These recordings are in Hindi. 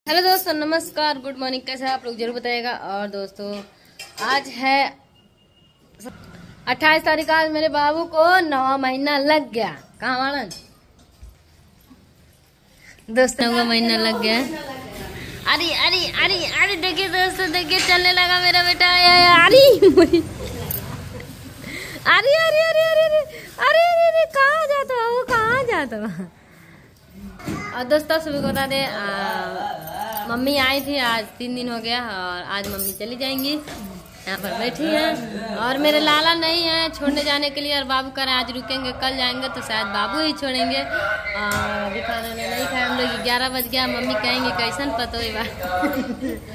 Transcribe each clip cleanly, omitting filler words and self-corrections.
हेलो दोस्तों, नमस्कार, गुड मॉर्निंग। कैसे हैं आप लोग जरूर बताइएगा। और दोस्तों आज है 28 तारीख। आज मेरे बाबू को 9वां महीना लग गया। कहाँ वालन दोस्तों का महीना लग गया। अरे अरे अरे अरे देखिए दोस्तों, देखिए चलने लगा मेरा बेटा। अरे अरे अरे अरे अरे अरे अरे कहाँ जाता हो, कहाँ जाता हो। और दोस्तों सभी को बता दे, मम्मी आई थी। आज 3 दिन हो गया और आज मम्मी चली जाएंगी। यहाँ पर बैठी हैं और मेरे लाला नहीं है छोड़ने जाने के लिए। और बाबू कह रहे हैं आज रुकेंगे, कल जाएंगे, तो शायद बाबू ही छोड़ेंगे। और अभी खाना नहीं खाए हम लोग। 11 बज गया। मम्मी कहेंगे कैसन पतो ही बात।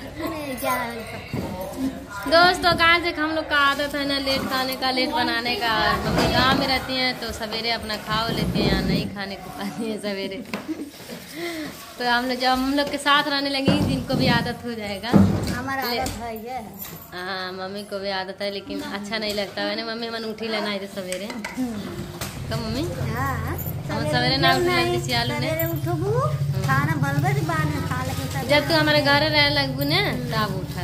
दोस्तों कहाँ से हम लोग का आदत है ना लेट खाने का, लेट बनाने का। मम्मी गाँव में रहती हैं तो सवेरे अपना खा लेती हैं, यहाँ नहीं खाने को पाती है सवेरे। तो हम लोग जब हम लोग के साथ रहने लगेंगे जिनको भी आदत हो जाएगा। हमारा आदत है ये। हाँ मम्मी को भी आदत है, लेकिन अच्छा नहीं लगता है ना मम्मी। मन उठी लेना है सवेरे। तो मम्मी हम सवेरे ना उठे सियालू ने खाना बनबे से बाद में खा लेके जब तू हमारे घर रह लगू ने तब उठा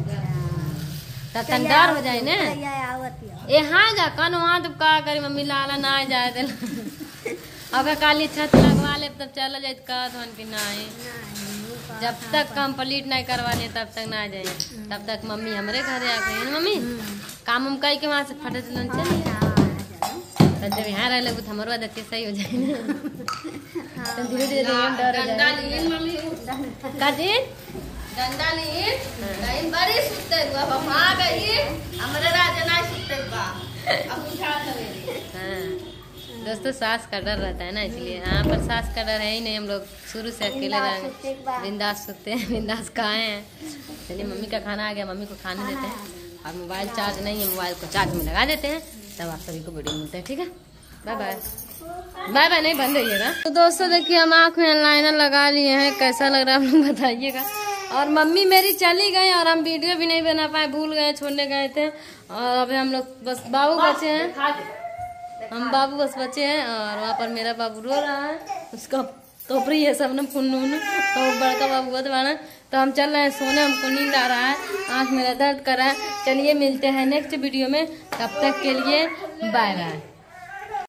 तब डर हो जाए ने। यहाँ जा कन वहाँ तो का करी मम्मी लाला ना जाए दे। अगर काली छत लगवा ले तब चला जाए कि नहीं। जब तक कंप्लीट नहीं करवा ले तब तक ना जाए। तब तक मम्मी हमारे घर आ गई। मम्मी काम उम कई के वहाँ से फटे चलिए। तब जब यहाँ रह लगे तो हमारे बाद अच्छे सही हो जाए ना। तो धीरे धीरे डर डंडा ली बड़ी सुते अब हम आ गई। हमारे राजा ना सुते अब उठा दोस्तों सास का डर रहता है ना, इसलिए यहाँ पर सास का डर है ही नहीं। हम लोग शुरू से अकेले रहेंगे, बिंदास सोते हैं, बिंदास खाए हैं। चलिए मम्मी का खाना आ गया, मम्मी को खाने देते हैं। और मोबाइल चार्ज नहीं है, मोबाइल को चार्ज में लगा देते हैं। तब आप सभी को वीडियो मिलते हैं। ठीक है, बाय बाय। बाय बाय नहीं बंद रहिएगा। तो दोस्तों देखिए हम आँख में लाइनर लगा लिए हैं। कैसा लग रहा है आप लोग बताइएगा। और मम्मी मेरी चली गई और हम वीडियो भी नहीं बना पाए, भूल गए, छोड़ने गए थे। और अभी हम लोग बस बाबू बचे हैं, हम बाबू बस बचे हैं। और वहाँ पर मेरा बाबू रो रहा है, उसका टोपरी है सब ना फुन्न। तो बड़का बाबू बहुत बड़ा। तो हम चल रहे हैं सोने, हमको नींद आ रहा है, आँख मेरा दर्द कर रहा है। चलिए मिलते हैं नेक्स्ट वीडियो में, तब तक के लिए बाय बाय।